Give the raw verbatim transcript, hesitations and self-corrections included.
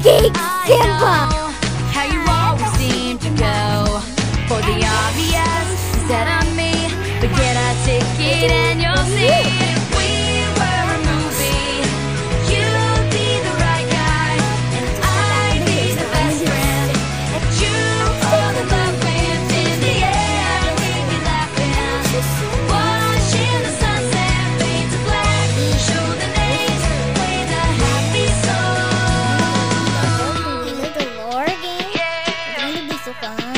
Geek I Simba! know how you always seem to go for the obvious instead of me. But get a ticket and you'll see. If we were a movie, you'd be the right guy, and I'd be the best friend that you fall in love with. In the end, we'd be laughing, watching the sunset fade to black. Show the names, play the happy song. These are the lore games. It's going to be so fun.